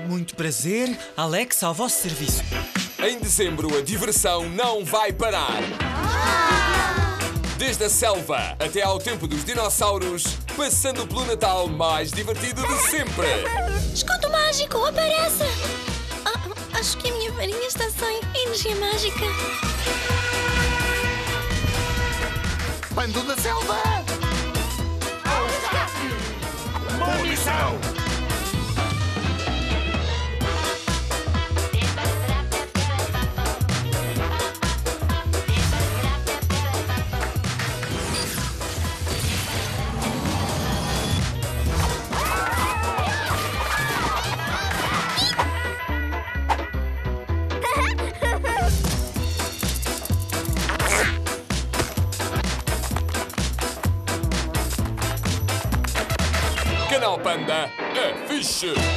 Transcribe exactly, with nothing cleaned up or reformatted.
Muito prazer, Alex, ao vosso serviço. Em dezembro, a diversão não vai parar. Desde a selva até ao tempo dos dinossauros, passando pelo Natal mais divertido de sempre. Escudo mágico, apareça! Ah, acho que a minha varinha está sem energia mágica. Bando da selva! Ao resgate! Boa missão! Canal Panda é fixe!